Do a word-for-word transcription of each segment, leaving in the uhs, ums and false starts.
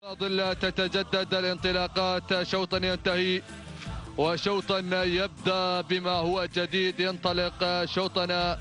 ظل تتجدد الانطلاقات، شوطا ينتهي وشوطا يبدأ بما هو جديد. ينطلق شوطنا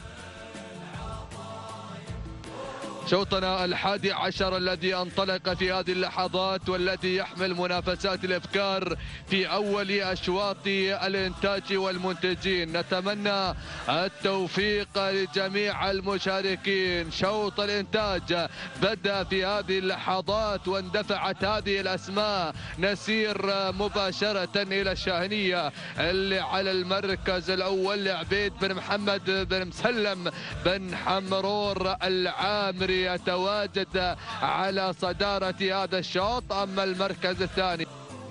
شوطنا الحادي عشر الذي انطلق في هذه اللحظات، والذي يحمل منافسات الافكار في اول اشواط الانتاج والمنتجين. نتمنى التوفيق لجميع المشاركين. شوط الانتاج بدا في هذه اللحظات واندفعت هذه الاسماء. نسير مباشره الى الشاهنيه اللي على المركز الاول لعبيد بن محمد بن مسلم بن حمرور العامري يتواجد على صدارة هذا الشوط. أما المركز الثاني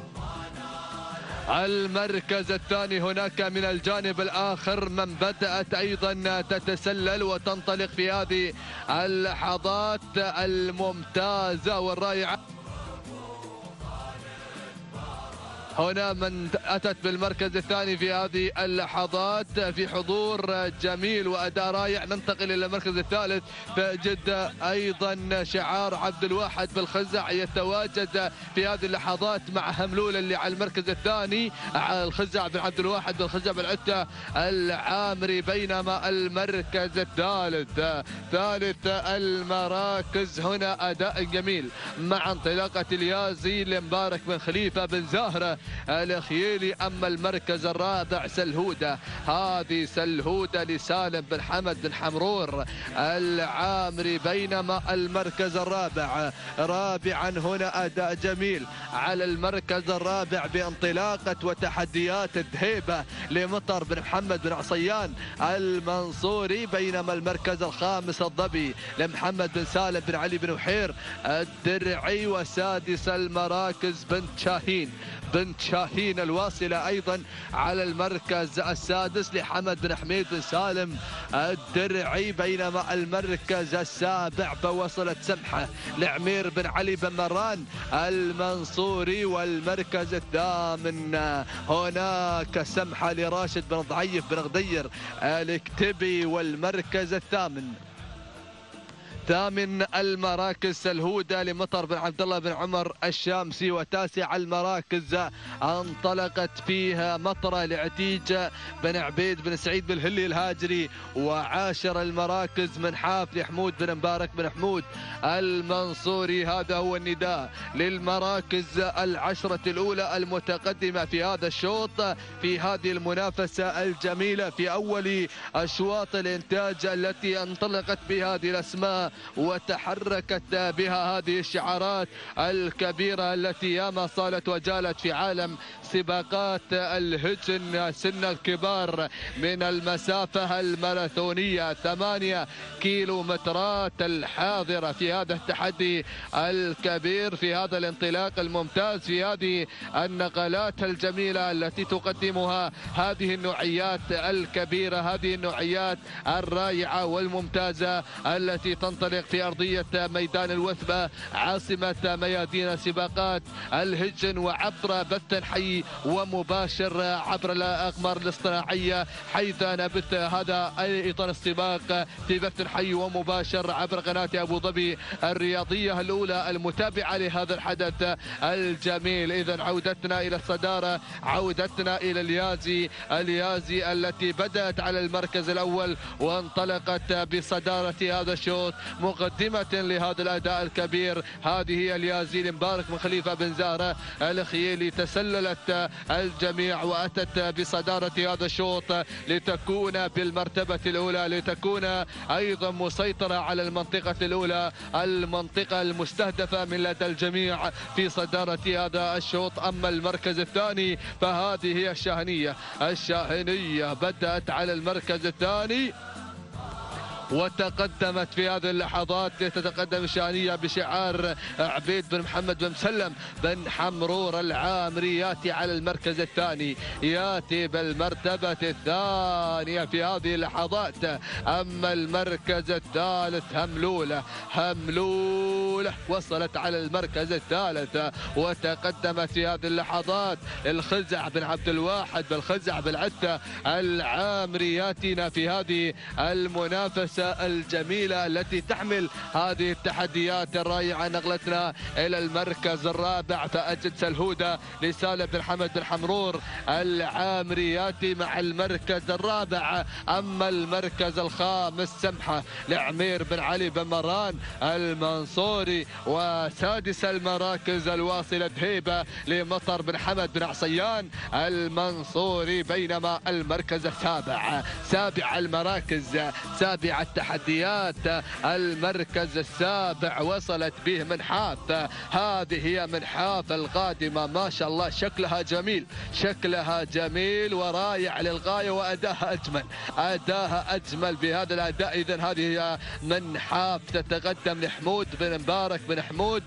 المركز الثاني هناك من الجانب الآخر من بدأت أيضا تتسلل وتنطلق في هذه اللحظات الممتازة والرائعة. هنا من أتت بالمركز الثاني في هذه اللحظات في حضور جميل وأداء رائع. ننتقل إلى المركز الثالث، فجد أيضا شعار عبد الواحد بالخزع يتواجد في هذه اللحظات مع هملول اللي على المركز الثاني على الخزع بن عبد الواحد بالخزع بالعتة العامري. بينما المركز الثالث ثالث المراكز هنا أداء جميل مع انطلاقة اليازي لمبارك بن خليفة بن زهرة الخييلي. أما المركز الرابع سلهودة، هذه سلهودة لسالم بن حمد بن حمرور العامري. بينما المركز الرابع رابعا هنا أداء جميل على المركز الرابع بانطلاقة وتحديات الذهيبة لمطر بن محمد بن عصيان المنصوري. بينما المركز الخامس الظبي لمحمد بن سالم بن علي بن وحير الدرعي. وسادس المراكز بنت شاهين بنت شاهين الواصلة أيضا على المركز السادس لحمد بن حميد بن سالم الدرعي. بينما المركز السابع بوصلة سمحة لعمير بن علي بن مران المنصوري. والمركز الثامن هناك سمحة لراشد بن ضعيف بن غدير الكتبي. والمركز الثامن ثامن المراكز سلهودة لمطر بن عبد الله بن عمر الشامسي. وتاسع المراكز انطلقت فيها مطرة لعتيج بن عبيد بن سعيد بن الهلي الهاجري. وعاشر المراكز منحاف لحمود بن مبارك بن حمود المنصوري. هذا هو النداء للمراكز العشرة الأولى المتقدمة في هذا الشوط في هذه المنافسة الجميلة في أول أشواط الإنتاج التي انطلقت بهذه الأسماء وتحركت بها هذه الشعارات الكبيرة التي ياما صالت وجالت في عالم سباقات الهجن سن الكبار من المسافة الماراثونية ثمانية كيلومترات الحاضرة في هذا التحدي الكبير في هذا الانطلاق الممتاز في هذه النقلات الجميلة التي تقدمها هذه النوعيات الكبيرة هذه النوعيات الرائعة والممتازة التي تنطلق في أرضية ميدان الوثبة عاصمة ميادين سباقات الهجن وعبر بث حي ومباشر عبر الأقمار الاصطناعية حيث نبث هذا أيضا السباق في بث حي ومباشر عبر قناة أبو ظبي الرياضية الأولى المتابعة لهذا الحدث الجميل. إذا عودتنا إلى الصدارة عودتنا إلى اليازي اليازي التي بدأت على المركز الأول وانطلقت بصدارة هذا الشوط مقدمة لهذا الأداء الكبير. هذه هي اليازي لمبارك بن خليفة بن زهرة الخييلي. تسللت الجميع وأتت بصدارة هذا الشوط لتكون بالمرتبة الأولى لتكون أيضا مسيطرة على المنطقة الأولى المنطقة المستهدفة من لدى الجميع في صدارة هذا الشوط. أما المركز الثاني فهذه هي الشاهنية الشاهنية بدأت على المركز الثاني وتقدمت في هذه اللحظات لتتقدم الشاهنية بشعار عبيد بن محمد بن مسلم بن حمرور العامري. ياتي على المركز الثاني ياتي بالمرتبة الثانية في هذه اللحظات. أما المركز الثالث هملولة هملولة وصلت على المركز الثالث وتقدمت في هذه اللحظات. الخزع بن عبد الواحد بالخزع بالعتة العامري ياتينا في هذه المنافسة المنافسة الجميلة التي تحمل هذه التحديات الرائعة. نقلتنا إلى المركز الرابع، فأجد سلهودة لسالم بن حمد بن حمرور العامري ياتي مع المركز الرابع. أما المركز الخامس سمحة لعمير بن علي بن مران المنصوري، وسادس المراكز الواصلة هيبة لمطر بن حمد بن عصيان المنصوري. بينما المركز السابع، سابع المراكز، سابع التحديات، المركز السابع وصلت به منحاف. هذه هي منحاف القادمة، ما شاء الله شكلها جميل، شكلها جميل ورائع للغاية، وأداها أجمل، أداها أجمل بهذا الأداء. إذن هذه هي منحاف تتقدم لحمود بن مبارك بن حمود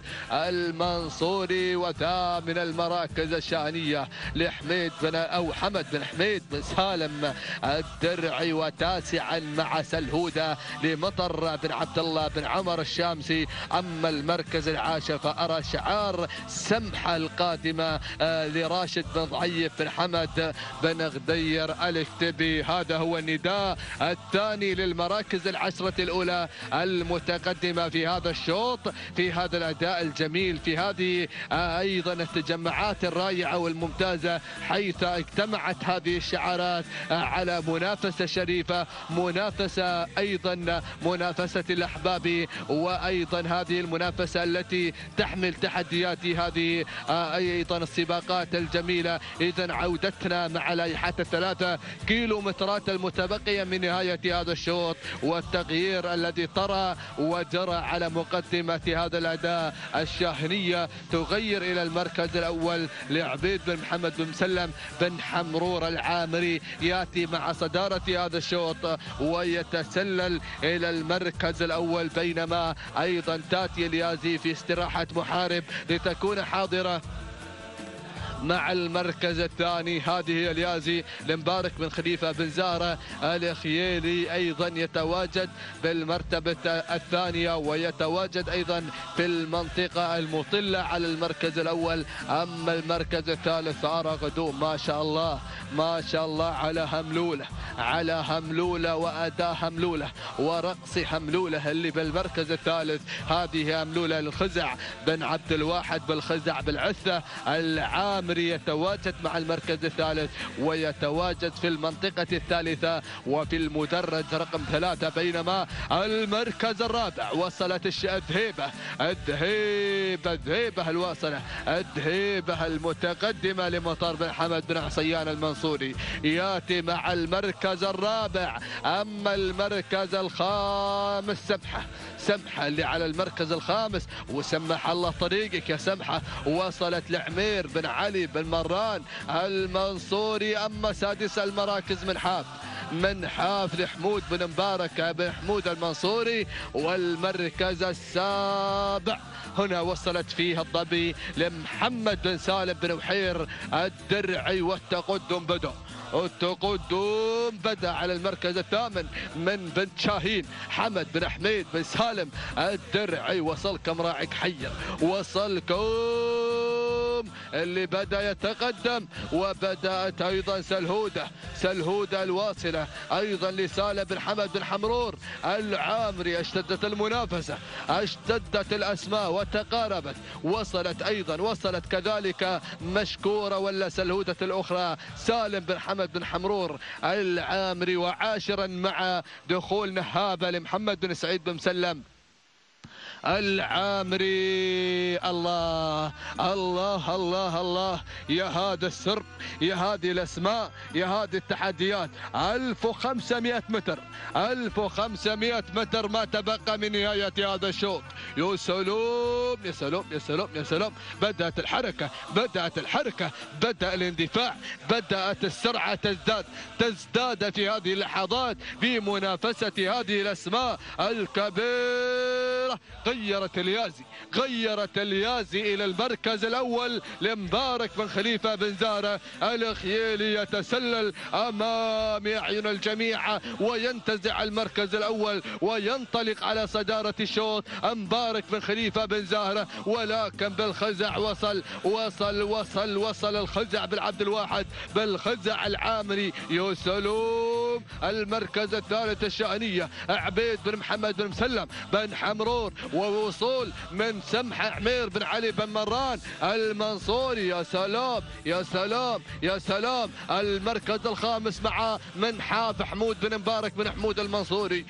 المنصوري، وذا من المراكز الشانية لحميد بن أو حمد بن حميد بن سالم الدرعي، وتاسعا مع سلهودة لمطر بن عبد الله بن عمر الشامسي. أما المركز العاشر فأرى شعار سمحة القادمة لراشد بن ضعيف بن حمد بن غدير الكتبي. هذا هو النداء الثاني للمراكز العشرة الأولى المتقدمة في هذا الشوط، في هذا الأداء الجميل، في هذه أيضا التجمعات الرائعة والممتازة، حيث اجتمعت هذه الشعارات على منافسة شريفة، منافسة أيضا منافسة الأحباب، وأيضا هذه المنافسة التي تحمل تحديات هذه أيضا السباقات الجميلة. إذا عودتنا مع لائحة الثلاثة كيلومترات المتبقية من نهاية هذا الشوط، والتغيير الذي طرأ وجرى على مقدمة هذا الأداء الشاهنية تغير إلى المركز الأول لعبيد بن محمد بن مسلم بن حمرور العامري، يأتي مع صدارة هذا الشوط ويتسلل إلى المركز الأول. بينما أيضا تاتي اليازي في استراحة محارب لتكون حاضرة مع المركز الثاني. هذه هي اليازي لمبارك بن خليفة بن زهرة الخيالي، أيضا يتواجد بالمرتبة الثانية، ويتواجد أيضا في المنطقة المطلة على المركز الأول. أما المركز الثالث فأرى غدوم، ما شاء الله ما شاء الله على هملولة، على هملولة وأداء هملولة ورقص هملولة اللي بالمركز الثالث. هذه هملولة الخزع بن عبد الواحد بالخزع بالعثة العام يتواجد مع المركز الثالث، ويتواجد في المنطقة الثالثة وفي المدرج رقم ثلاثة. بينما المركز الرابع وصلت الذهيبة الذهيبة الذهيبة الواصلة الذهيبة المتقدمة لمطر بن حمد بن عصيان المنصوري، ياتي مع المركز الرابع. أما المركز الخامس سمحة سمحة اللي على المركز الخامس، وسمح الله طريقك يا سمحة، وصلت لعمير بن علي بن مران المنصوري. أما سادس المراكز منحاف منحاف لحمود بن مبارك بن حمود المنصوري. والمركز السابع هنا وصلت فيها الظبي لمحمد بن سالم بن وحير الدرعي، والتقدم بدأ التقدم بدأ على المركز الثامن من بن شاهين حمد بن حميد بن سالم الدرعي. وصلكم راعك حير، وصلكم اللي بدأ يتقدم، وبدأت أيضا سلهودة سلهودة الواصلة أيضا لسالم بن حمد بن حمرور العامري. اشتدت المنافسة، اشتدت الأسماء وتقاربت، وصلت أيضا وصلت كذلك مشكورة ولا سلهودة الأخرى سالم بن حمد بن حمرور العامري. وعاشرا مع دخول نهابة لمحمد بن سعيد بن مسلم العامري. الله الله الله الله، يا هذا السر، يا هذه الاسماء، يا هذه التحديات. ألف وخمسمئة متر ألف وخمسمئة متر ما تبقى من نهاية هذا الشوط. يا سلام يا سلام يا سلام يا سلام، بدأت الحركة بدأت الحركة بدأ الاندفاع، بدأت السرعة تزداد تزداد في هذه اللحظات في منافسة هذه الاسماء الكبيرة غيرت اليازي غيرت اليازي إلى المركز الأول لمبارك بن خليفة بن زهرة. الخيالي يتسلل أمام أعين الجميع وينتزع المركز الأول وينطلق على صدارة الشوط مبارك بن خليفة بن زهرة، ولكن بالخزع وصل وصل وصل وصل الخزع بالعبد الواحد بالخزع العامري. يسلم المركز الثالث الشأنية عبيد بن محمد بن مسلم بن حمرور، ووصول من سمحة عمير بن علي بن مران المنصوري. يا سلام يا سلام يا سلام. المركز الخامس مع منحاف حمود بن مبارك بن حمود المنصوري.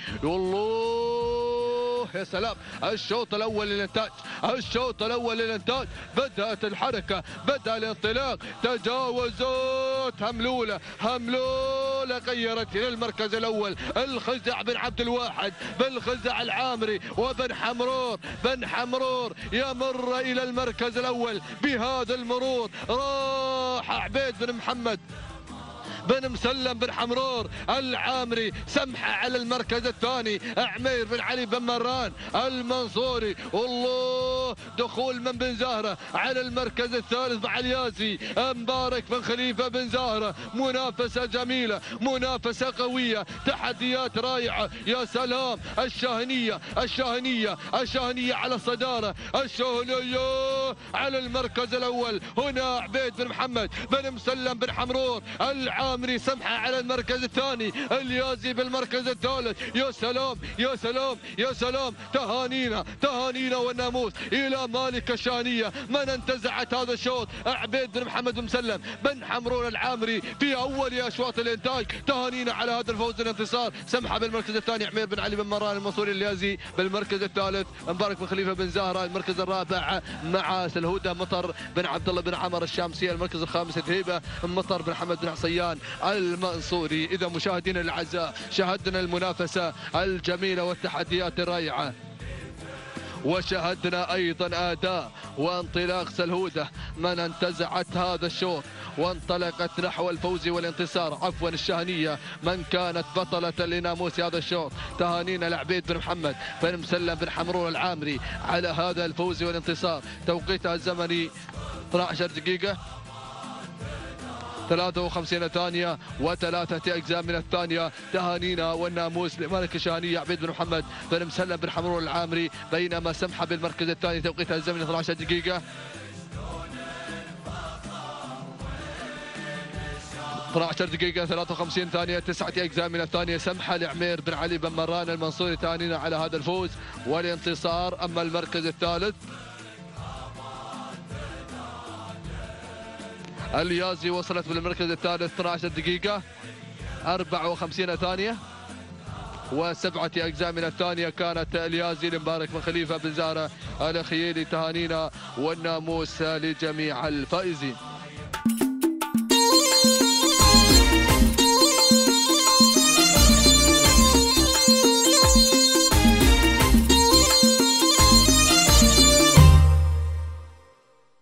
والله يا سلام. الشوط الاول للانتاج الشوط الاول للانتاج بدات الحركه، بدا الانطلاق، تجاوزت هملوله هملوله غيرت الى المركز الاول الخزع بن عبد الواحد بالخزع العامري وبن حمرور بن حمرور يمر الى المركز الاول. بهذا المرور راح عبيد بن محمد بن مسلم بن حمرور العامري، سمحة على المركز الثاني عمير بن علي بن مران المنصوري. والله دخول من بن زهرة على المركز الثالث مع اليازي مبارك بن خليفة بن زهرة. منافسة جميلة، منافسة قوية، تحديات رائعة. يا سلام. الشاهنية الشاهنية الشاهنية على الصدارة، الشاهنية على المركز الأول. هنا عبيد بن محمد بن مسلم بن حمرور العامري، سمحة على المركز الثاني، اليازي بالمركز الثالث. يا سلام يا سلام يا سلام. تهانينا تهانينا والناموس إلى مالك الشاهنية من انتزعت هذا الشوط عبيد بن محمد بن مسلم بن حمرور العامري في أول أشواط الإنتاج. تهانينا على هذا الفوز الانتصار. سمحة بالمركز الثاني عمير بن علي بن مران المنصوري اليازي بالمركز الثالث مبارك بن خليفة بن زهرة. المركز الرابع مع سلهودة مطر بن عبد الله بن عمر الشامسية. المركز الخامس ذهيبة مطر بن حمد بن عصيان المنصوري. إذا مشاهدينا الأعزاء شاهدنا المنافسة الجميلة والتحديات الرائعة، وشاهدنا أيضا أداء وانطلاق سلهودة من انتزعت هذا الشوط وانطلقت نحو الفوز والانتصار. عفوا الشاهنية من كانت بطلة لناموس هذا الشوط. تهانينا لعبيد بن محمد بن مسلم بن حمرور العامري على هذا الفوز والانتصار. توقيتها الزمني اثنتي عشرة دقيقة ثلاثة وخمسين ثانية وثلاثة أجزاء من الثانية. تهانينا والناموس لمالك الشاهنية عبيد بن محمد بن مسلم بن حمرور العامري، بينما سمحة بالمركز الثاني توقيتها الزمني اثنتي عشرة دقيقة اثنتي عشرة دقيقة ثلاثة وخمسين ثانية تسعة أجزاء من الثانية. سمحة لعمير بن علي بن مران المنصوري. تهانينا على هذا الفوز والانتصار. أما المركز الثالث اليازي وصلت بالمركز الثالث اثنتي عشرة دقيقة أربعة وخمسين ثانية وسبعة أجزاء من الثانية. كانت اليازي لمبارك بن خليفة بن زهرة الخيالي. تهانينا والناموس لجميع الفائزين.